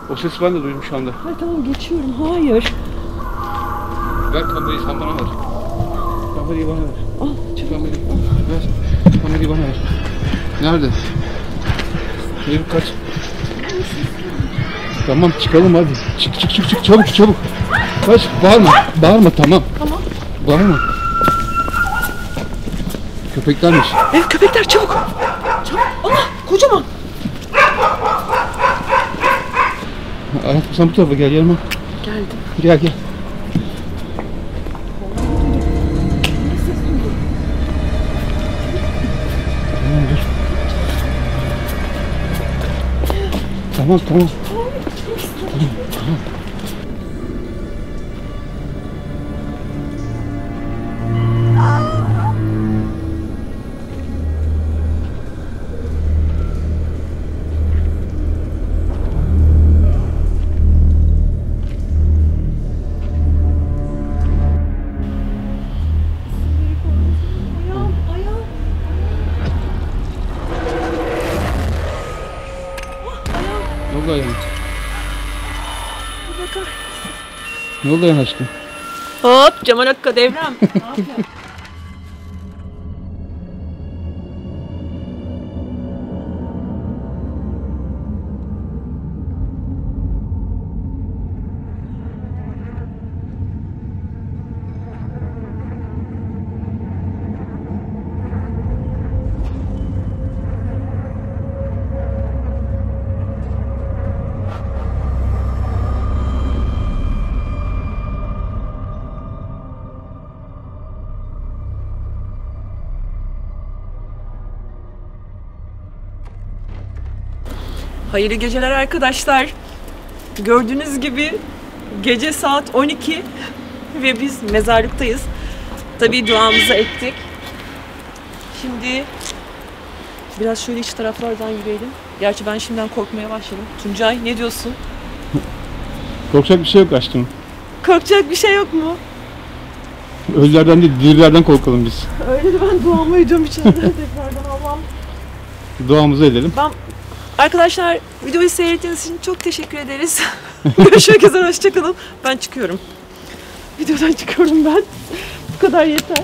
O sesi ben de duydum şu anda. Hayır tamam geçiyorum. Hayır. Ver kamerayı, sen bana ver. Kamerayı bana ver. Al çabuk. Kamerayı ver. Kamerayı bana ver. Nerede? Elif kaç. Tamam çıkalım hadi. Çık çabuk. Kaç, bağırma tamam. Tamam. Bağırma. Köpeklermiş. Evet köpekler çabuk. Çabuk. Allah kocaman. Hayatım sen bu tarafa gel yanıma. Geldim. Gel. Tamam. Tamam. Ne oldu ayağına? Ne oldu ayağına aşkım? Hop Cemal Akka devrem. Ne yapıyorsun? Hayırlı geceler arkadaşlar. Gördüğünüz gibi gece saat 12 ve biz mezarlıktayız. Tabii duamızı ettik. Şimdi biraz şöyle iç taraflardan yürüyelim. Gerçi ben şimdiden korkmaya başladım. Tuncay ne diyorsun? Korkacak bir şey yok aşkım. Korkacak bir şey yok mu? Ölülerden değil, dirilerden korkalım biz. Öyle de ben duamı ediyorum içeriden tekrardan Allah'ım. Duamızı edelim. Arkadaşlar videoyu seyrettiğiniz için çok teşekkür ederiz. Görüşmek üzere, hoşçakalın. Ben çıkıyorum. Videodan çıkıyorum ben. Bu kadar yeter.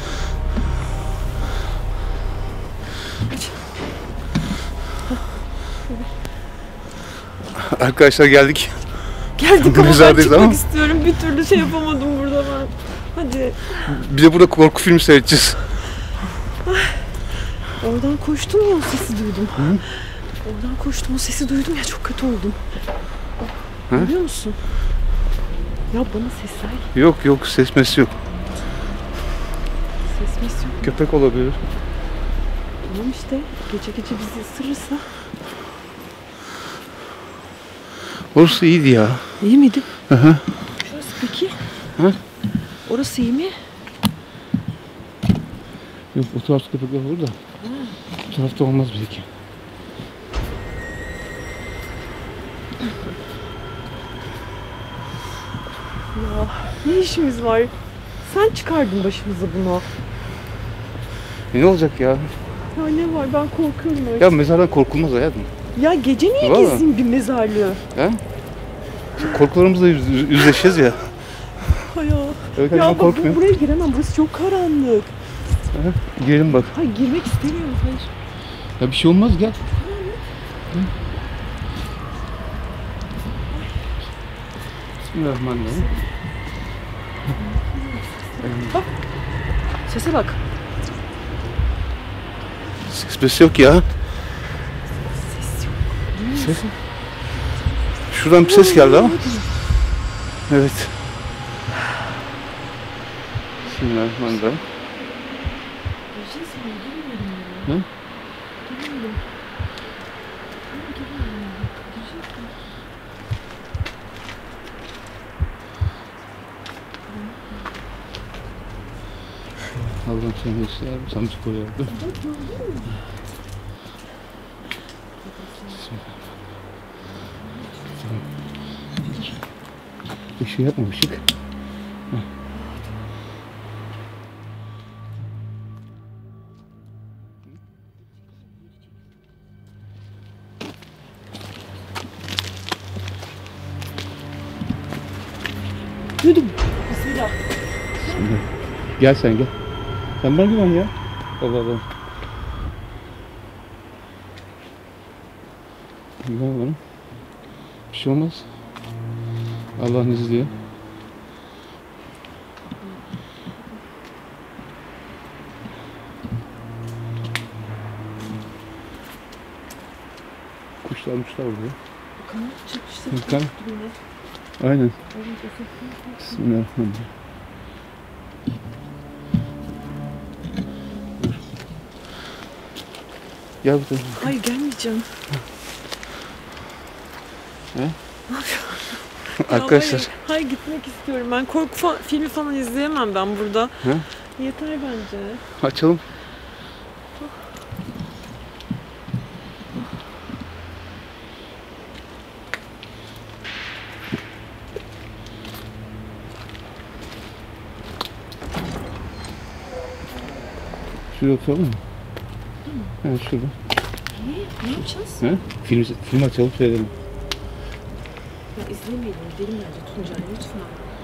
Arkadaşlar geldik. Geldik ama ben Mezardayız çıkmak ama. istiyorum. Bir türlü şey yapamadım burada ben. Hadi. Bir de burada korku filmi seyredeceğiz. Oradan koştum ya, o sesi duydum. Hı? Oradan koştum, o sesi duydum ya, çok kötü oldum. Biliyor musun? Ya bana sesler. Yok ses mesi yok. Ses mesi yok. Köpek olabilir. Tamam işte, gece bizi ısırırsa. Orası iyiydi ya. İyi miydi? Hı. Şurası peki? Hı? Orası iyi mi? Yok, o tarafta köpekler olur da. Bu tarafta olmaz belki. Ya ne işimiz var? Sen çıkardın başımıza bunu. Ne olacak ya? Ya ne var, ben korkuyorum öyle. Ya mezardan korkulmaz hayatım. Ya gece niye Vallahi gezeyim bir mezarlığı? He? Korkularımızla yüzleşeceğiz ya. Ya bak korkmuyorum. buraya giremem, burası çok karanlık. Girelim bak. Hayır, girmek istemiyorum, hayır. Ya bir şey olmaz, gel. Bismillahirrahmanirrahim. Bak. Sese bak. Ses yok ya. Ses yok. Ses. Şuradan bir ses geldi ama. Evet. Bismillahirrahmanirrahim. Hı? Allah'ım seni işte, sen bizi koru yardım. Işığı yapmamıştık. Duydum. Bismillah. Bismillah. Gel sen gel. Sen bana güven ya. Allah Allah. Güven bana. Bir şey olmaz. Allah'ın izniyle. Kuşlar burada. Kanat çıkıştı. Kan. Aynen. Bismillahirrahmanirrahim. Gel bu tarafa. Hayır gelmeyeceğim. He? Arkadaşlar. Hayır gitmek istiyorum. Ben korku filmi falan izleyemem ben burada. He? Yeter bence. Açalım. Şuraya oturalım mı? Evet şurada. Ne yapacağız? He? Film açalım seyredelim. Ya izlemeyelim. Gidelim bence Tuncay lütfen.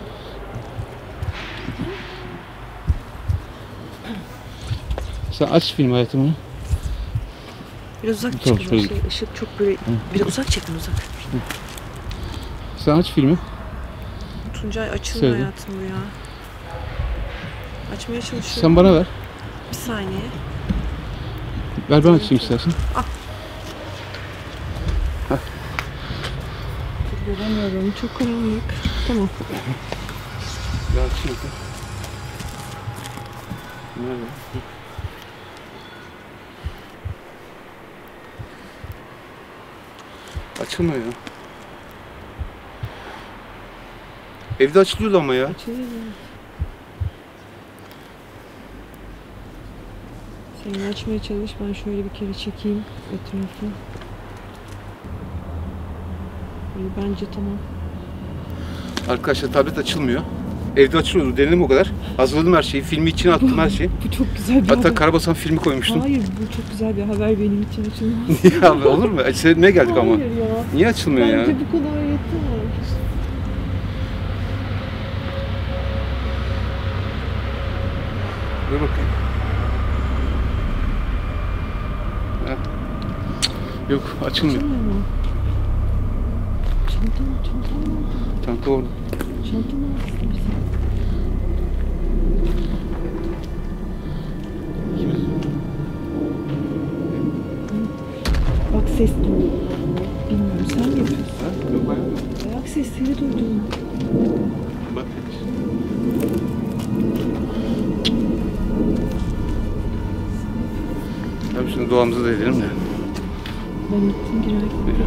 Sen aç film hayatımı. Biraz uzak Tamam, çıkalım. şöyle. Işık çok böyle... Biraz uzak çekin uzak. Sen aç filmi. Tuncay açılma Söyle. hayatım bu ya. Açmaya çalışıyorum. Sen bana ver. Bir saniye. Ver ben açayım istersen. Göremiyorum. Çok karanlık. Tamam. Ben açayım. Nerede? Açılmıyor ya. Evde açılıyordu ama ya. Açılıyor. Sen açmaya çalış. Ben şöyle bir kere çekeyim etrafı. Bence tamam. Arkadaşlar tablet açılmıyor. Evde açılıyordu. Denedim o kadar. Hazırladım her şeyi. Filmi içine attım her şeyi. Bu çok güzel bir Hatta haber. Karabasan filmi koymuştum. Hayır bu çok güzel bir haber benim için açılmaz. Niye abi olur mu? Seyretmeye geldik ama. Hayır ya. Niye açılmıyor ya? Bence bu kadar yeter. Dur bakayım. Ha. Yok açılmıyor. Açılmıyor mu? Çantam. Çanta orada. Çantamı al istersen. Bak ses duyuyor. Bilmiyorum sen mi yapıyorsun? Ha? Yok bayağı. Ayak sesleri duydum. Bak. Tabii şimdi doğamızı da edelim de. Ben gittim girerken.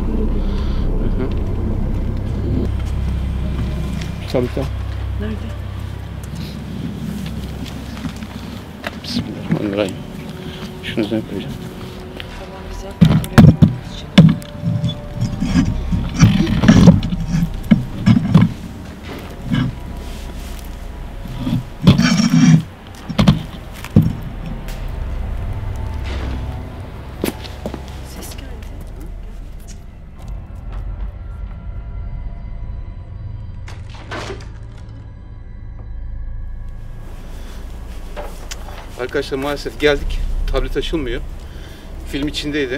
Tabii. Nerede? Bismillahirrahmanirrahim. Şunu üzerine koyacağım. Tamam güzel. Oraya koyalım. Ses geldi. Arkadaşlar maalesef geldik. Tablet açılmıyor. Film içindeydi.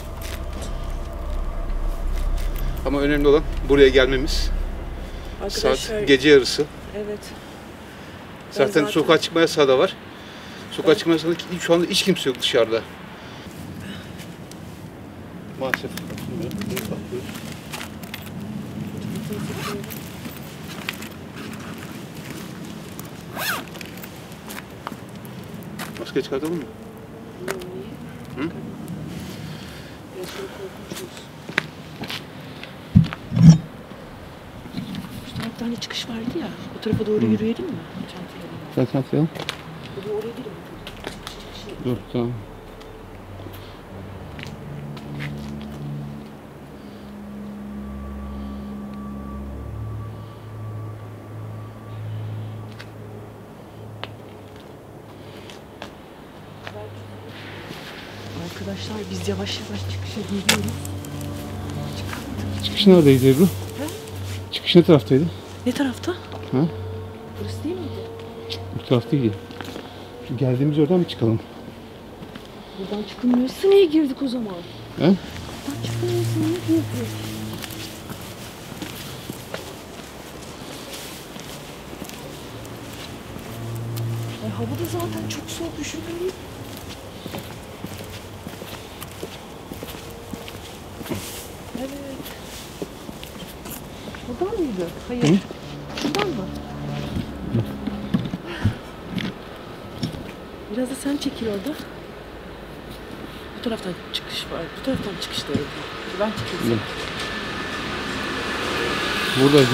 Ama önemli olan buraya gelmemiz. Arkadaşlar, Saat gece yarısı. evet. Zaten sokağa çıkma yasağı da var. Sokağa çıkma yasağı şu anda hiç kimse yok dışarıda. Maalesef açılmıyor. Bunu bakıyoruz. Maske çıkartalım mı? Hı? Biraz şöyle korkunçuz. Şu tarafta hani çıkış vardı ya. O tarafa doğru yürüyelim mi? Çantayla. Sen çantayalım. Hadi oraya gidelim. Dur tamam. Arkadaşlar biz yavaş yavaş çıkışa geliyoruz. Çıkış neredeydi Ebru? He? Çıkış ne taraftaydı? Ne tarafta? Ha? Burası değil miydi? Bu taraf değil. Şu geldiğimiz oradan mı çıkalım? Buradan çıkılmıyorsa niye girdik o zaman? He? Buradan çıkılmıyorsa niye girdik? Hava da zaten çok soğuk, üşümeyin. Evet. Buradan mıydı? Hayır. Hı? Şuradan mı? Biraz da sen çekil orada. Bu taraftan çıkış var. Bu taraftan çıkış da yok. Ben çekilsem. Buradaydı.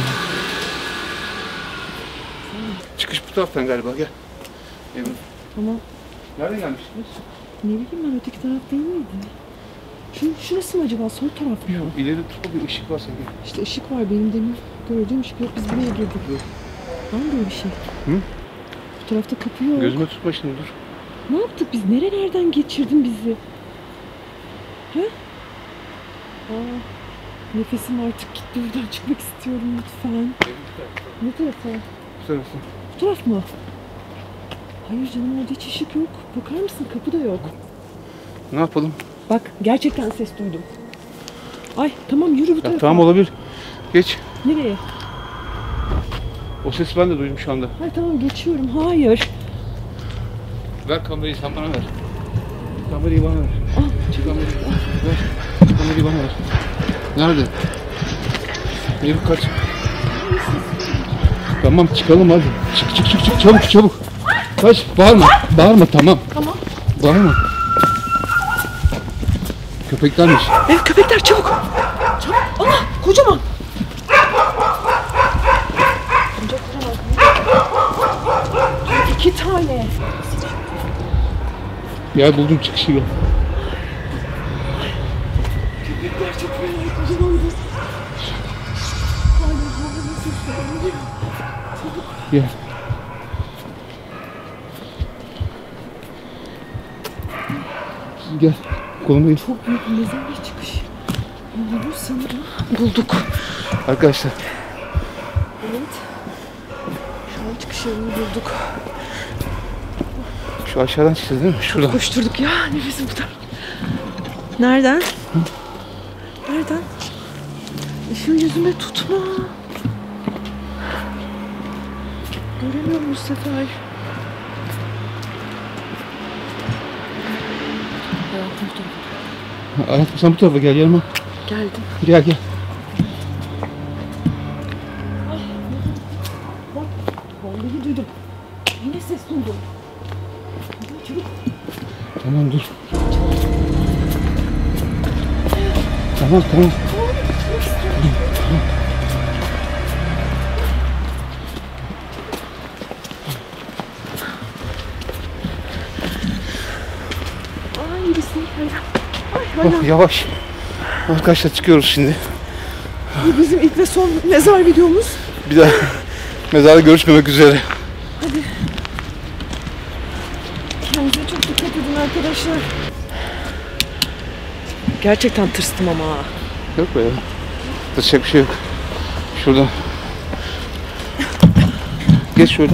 Çıkış bu taraftan galiba, gel. Emin. Ama Nereden gelmiştiniz? ne bileyim ben, öteki taraf değil miydi? Şurası mı acaba? Sol taraf mı? İleri tut, bir ışık var sanki. İşte ışık var, benim demin gördüğüm ışık yok. Biz buraya girdik. Var mı böyle bir şey? Hı? Bu tarafta kapı yok. Gözüme tutma şimdi, dur. Ne yaptık biz? Nerelerden geçirdin bizi? He? Aa, nefesim artık gitti. Buradan çıkmak istiyorum lütfen. Ne tarafa? Bu tarafı. Bu taraf mı? Hayır canım, orada hiç ışık yok. Bakar mısın? Kapı da yok. Ne yapalım? Bak, gerçekten ses duydum. Ay tamam, yürü bu tarafa. Tamam, olabilir. Geç. Nereye? O sesi ben de duydum şu anda. Hayır tamam, geçiyorum. Hayır. Ver kamerayı, sen bana ver. Kamerayı bana ver. Ah, çabuk. Ver. Kamerayı bana ver. Nerede? Yürü, kaç. Tamam, çıkalım hadi. Çık, çabuk. Kaç, bağırma, tamam. Tamam. Bağırma. Köpeklermiş. Evet, köpekler, çabuk. Çabuk. Allah, kocaman. Kocaman. 2 tane. Ya buldum çıkışı yok. Köpekler çok fena, kocaman. Gel. Gel. Kolumdayım. Çok büyük bir mezarlık çıkış. Bu sanırım. Bulduk. Arkadaşlar. Evet. Şu an çıkış yerini bulduk. Şu aşağıdan çıkacağız değil mi? Şuradan. Koşturduk ya. Nefesim tutar. Nereden? Nereden? Işığı yüzüme tutma. Göremiyorum bu sefer. Hayatım bu tarafa. Hayatım, sen bu tarafa gel yanıma. Geldim. Gel. Bak, vallahi duydum. Yine ses duydum. Çabuk. Tamam, dur. Tamam. Ay, bismillah. Ay, Oh, yavaş. Arkadaşlar, çıkıyoruz şimdi. Bu bizim ilk ve son mezar videomuz. Bir daha mezarda görüşmemek üzere. Hadi. Kendinize çok dikkat edin arkadaşlar. Gerçekten tırstım ama. Yok be ya. Tıracak bir şey yok. Şurada. Geç şöyle.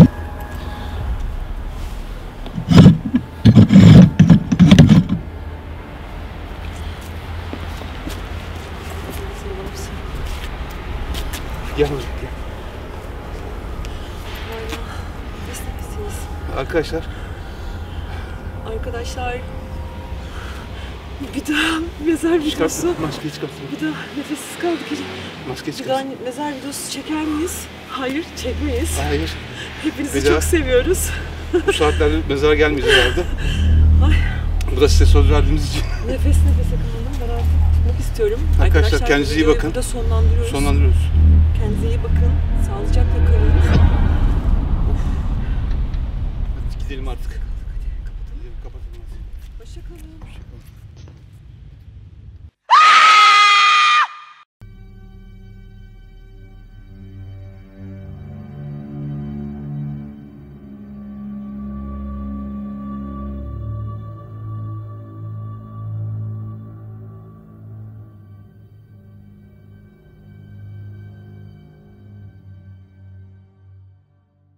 Gel. Arkadaşlar. Arkadaşlar. Bir daha mezar videosu. Maskeyi çıkartın. Bir daha nefessiz kaldık. Maskeyi Bir daha çıkartın. mezar videosu çeker miyiz? Hayır, çekmeyiz. Hayır. Hepinizi Bir daha. çok seviyoruz. Bu saatlerde mezara gelmeyeceğiz herhalde. Ay. Bu da size söz verdiğimiz için. Nefes nefese kaldım. Ben artık tutmak istiyorum. Arkadaşlar, kendinize iyi videoyu bakın. burada sonlandırıyoruz. Sonlandırıyoruz. Kendinize iyi bakın. Sağlıcakla kalın. Hadi gidelim artık.